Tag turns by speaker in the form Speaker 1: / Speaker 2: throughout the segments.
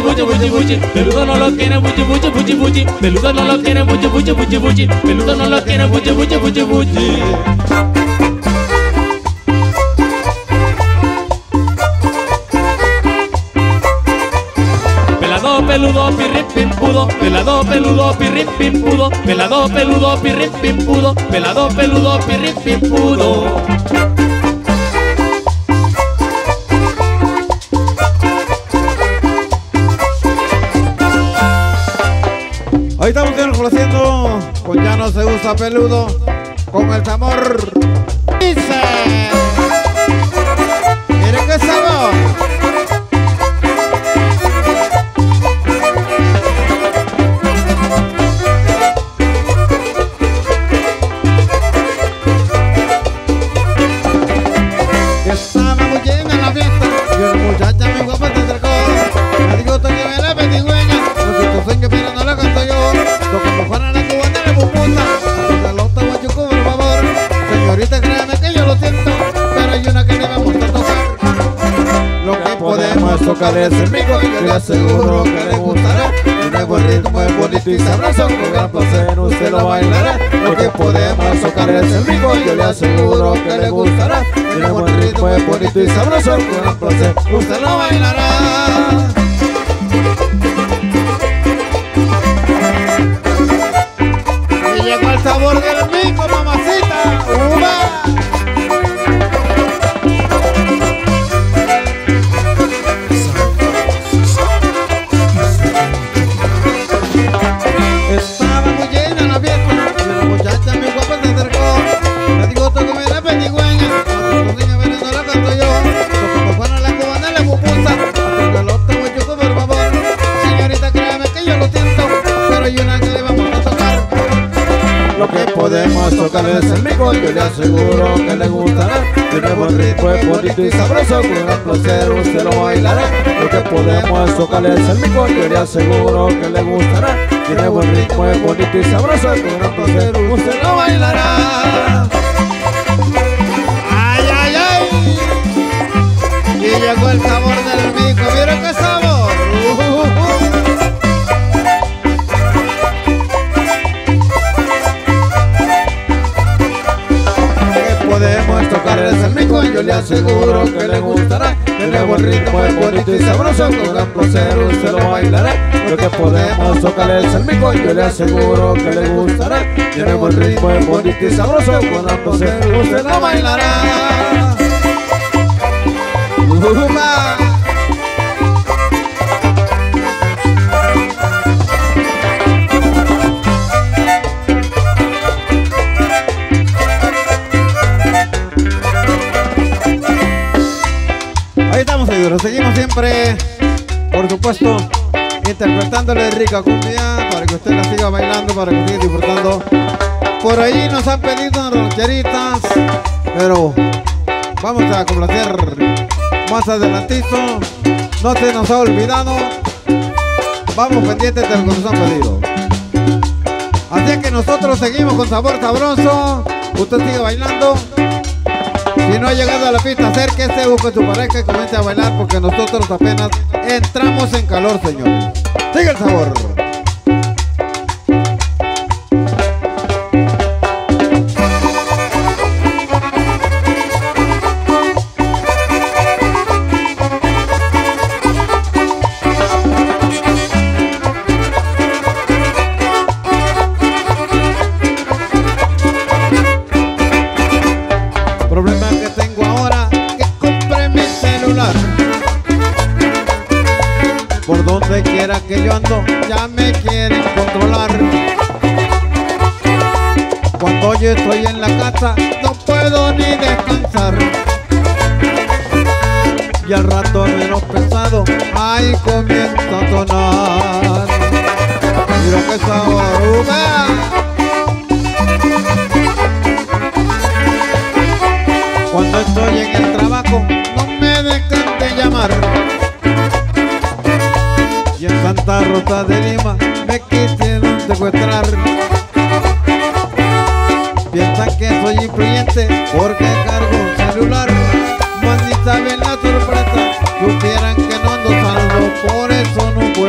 Speaker 1: mucho, mucho, mucho. Peludo no lo quiere mucho, mucho, mucho, mucho. Peludo no lo quiere mucho, mucho, mucho, mucho. Peludo no lo quiere mucho, mucho, mucho, mucho. Pelado, peludo, pirri, pimpudo. Pelado, peludo, pirri, pimpudo. Pelado, peludo, pirri, pimpudo. Pelado, peludo, pirri, pimpudo.
Speaker 2: Ahí estamos conociendo con Ya no se usa peludo, con el sabor. Dice, miren qué sabor. Estaba muy llena la fiesta y una muchacha muy guapa se acercó. Me dijo que me la pedigüeña, no sé tu sueño pero no la canto yo. Como fuera la cubana la pupusa, la lota guachuco por favor. Señorita créame que yo lo siento, pero hay una que le vamos a tocar. Lo que podemos tocar es el mico, yo le aseguro que le gustará. Tiene buen ritmo, es bonito y sabroso, con gran placer usted lo bailará. Lo que podemos tocar es el mico, yo le aseguro que le gustará. Tiene buen ritmo, es bonito y sabroso, con gran placer usted lo bailará. Llegó el sabor del mico, mamacita. ¡Uva! Estaba muy llena la fiesta y una muchacha muy guapa se acercó. Me dijo que me la pedigüeña, cuando tu niña viene no la canto yo. Como fuera la cubana la pupusa, hasta los tengo chuco por favor. Señorita créame que yo lo siento, pero hay una que le vamos a tocar. Lo que podemos tocar es el mico, yo le aseguro que le gustará. Tiene buen ritmo, es bonito y sabroso, con gran placer usted lo bailará. Lo que podemos tocar es el mico, yo le aseguro que le gustará. Tiene buen ritmo, es bonito y sabroso, con gran placer usted lo bailará. ¡Ay, ay, ay! Y llegó el sabor del mico, ¿vieron qué sabor? Podemos tocar es el mico, yo le aseguro que le gustará. Tiene buen ritmo, es bonito y sabroso, con gran placer usted lo bailará. Lo que podemos tocar es el mico, yo le aseguro que le gustará. Tiene buen ritmo, es bonito y sabroso, con gran placer usted lo bailará. Ahí estamos, seguidores, seguimos siempre, por supuesto, interpretándole rica cumbia para que usted la siga bailando, para que siga disfrutando. Por ahí nos han pedido rancheritas, pero vamos a complacer más adelantito. No se nos ha olvidado, vamos pendientes de lo que nos han pedido. Así que nosotros seguimos con sabor sabroso, usted sigue bailando. Si no ha llegado a la pista, acérquese, busque su pareja y comience a bailar, porque nosotros apenas entramos en calor, señores. Sigue el sabor. Problema que tengo ahora, que compré mi celular. Por donde quiera que yo ando, ya me quieren controlar. Cuando yo estoy en la casa, no puedo ni descansar. Y al rato menos pensado, ahí comienza a sonar. Mira que sabor, cuando estoy en el trabajo, no me dejan de llamar. Y en Santa Rosa de Lima me quisieron secuestrar. Piensan que soy influyente porque cargo un celular, mas ni saben la sorpresa. Supieran que no ando saldo, por eso no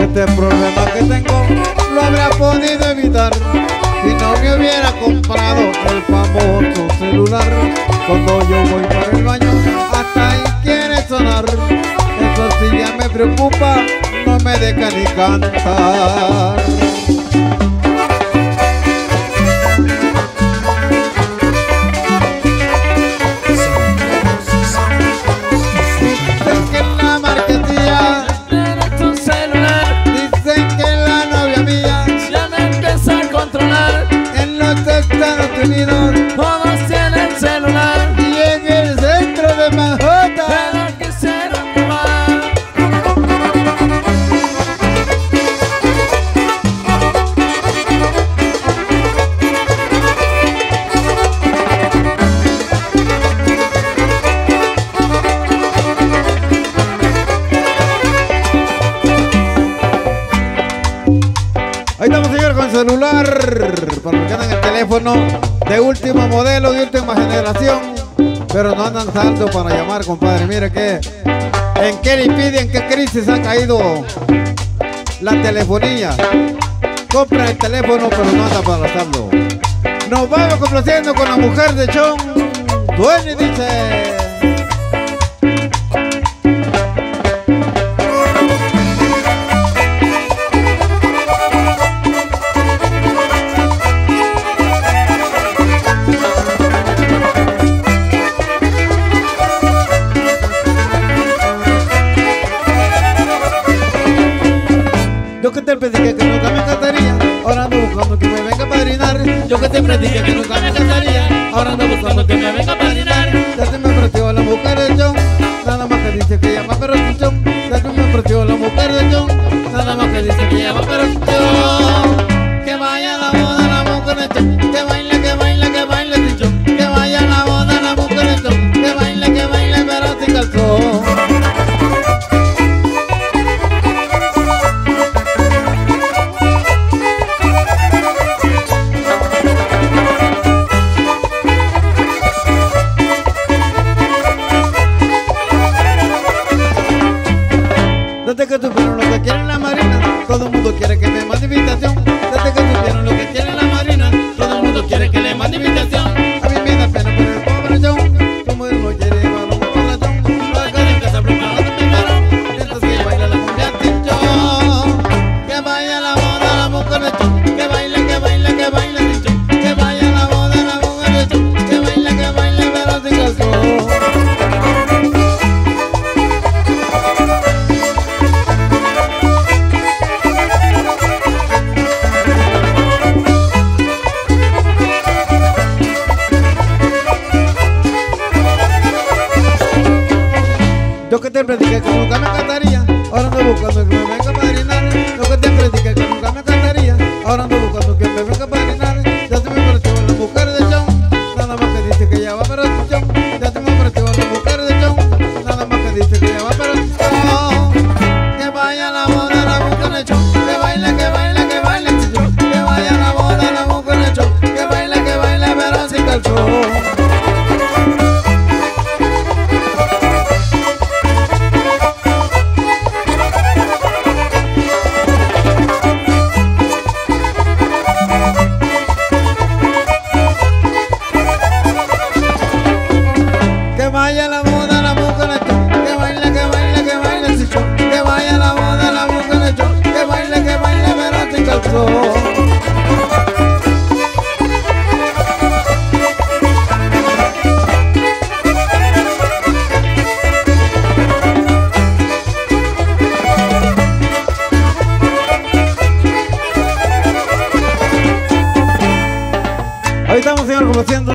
Speaker 2: este problema que tengo lo habría podido evitar si no me hubiera comprado el famoso celular. Cuando yo voy para el baño hasta ahí quiere sonar. Eso sí ya me preocupa, no me deja ni cantar.
Speaker 1: Todos tienen celular
Speaker 2: y en el centro de Manhattan
Speaker 1: pero quisieran robar.
Speaker 2: Ahí estamos, señor, con celular para los que andan el teléfono de último modelo, de última generación, pero no andan saldo para llamar, compadre. Mire que en qué lipidia, en qué crisis ha caído la telefonía. Compra el teléfono pero no anda para saldo. Nos vamos complaciendo con la mujer de John Dueño, dice. Yo que te prediqué que nunca me casaría, ahora ando buscando que me venga a padrinar.
Speaker 1: Yo que te prediqué que nunca me casaría, ahora ando buscando que me venga a padrinar.
Speaker 2: Ya se me ofreció la mujer de John, nada más que dice que llama pero sin John. Ya se me ofreció la mujer de John, nada más que dice que llama pero sin John. Que vaya a la boda la mujer de John, que baile, que baile, que baile sin John. Que vaya a la boda la mujer de John, que baile pero sin calzón. Desde que supieron lo que quiere la marina, todo el mundo quiere que me mande invitación. Desde que supieron lo que quiere la marina,
Speaker 1: Todo el mundo quiere que le mande invitación.
Speaker 2: a mí me da pena por el pobre John. Como él no quiere llevar un corazón, para que en casa preparando mi varón. Mientras que baila la cumbia sin John. Que vaya a la boda la mujer de John, que baile, que baile, que baile sin John. Que vaya a la boda la mujer de John, que baile pero sin calzón. Yo que te prediqué que nunca me cantaría, ahora ando buscando que me venga a padrinar. Yo que te prediqué que nunca me cantaría, ahora ando buscando que me venga a padrinar. Ya se me ofreció la mujer de John, nada más que dice que ya va pero sin John. Ya se me ofreció la mujer de John, nada más que dice que ya va pero sin John. Que vaya a la boda la mujer de John, que baile, que baile, que baile sin John. Que vaya a la boda la mujer de John, que baile pero sin calzón. Que vaya a la boda la mujer de John, que baile, que baile, que baile sin John. Que vaya a la boda la mujer de John, que baile pero sin calzón. Ahí estamos, señor, conociendo.